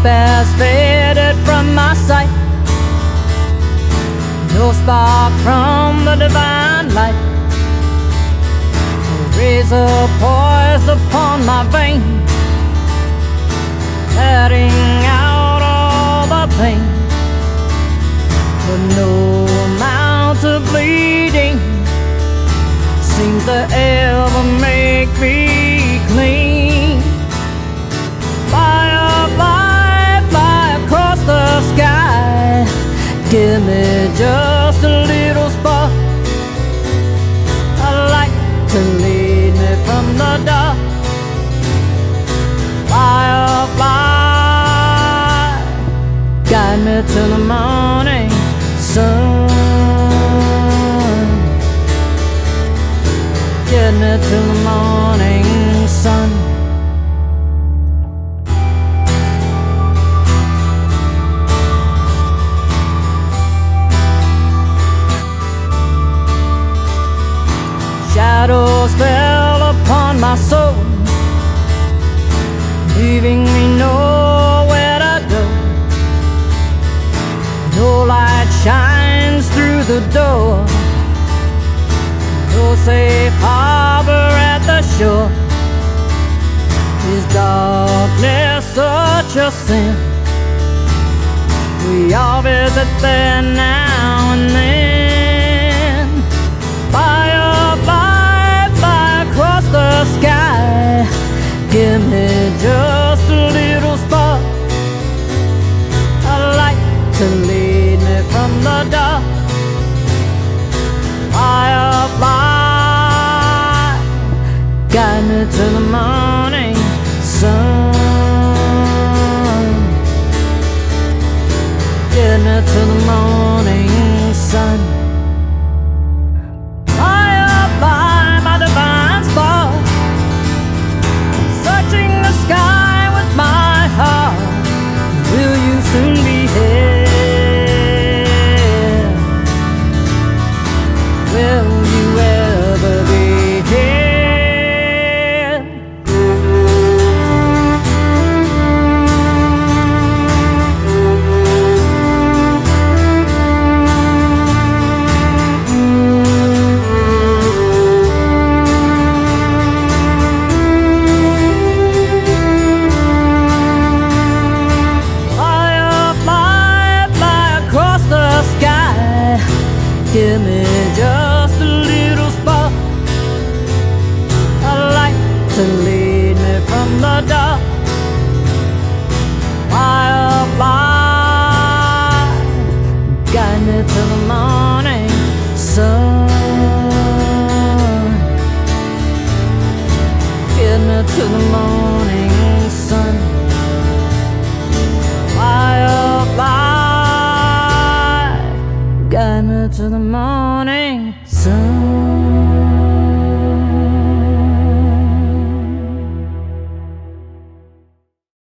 has faded from my sight. No spark from the divine light. A razor poised upon my vein, letting out all the pain. But no amount of bleeding seems to ever make me clean. Firefly, fly across the sky, give me just a little spark, a light to lead me from the dark. Firefly, guide me to the morning sun, get me to the morning sun. Shadows fell upon my soul, leaving me nowhere to go. No light shines through the door, no safe harbor at the shore. Is darkness such a sin? We all visit there now and then. Firefly, fly across the sky, give me just a little spark, a light to lead me from the dark. Firefly, guide me to the morning sun, get me to the morning sun. Firefly, my divine spark, searching the sky with my heart. Will you soon be here? Will you ever be here? Firefly, fly across the sky, give me just a little spark, a light to lead me from the dark. Firefly, guide me to the morning sun, get me to the morning sun. Firefly, guide me to the morning sun.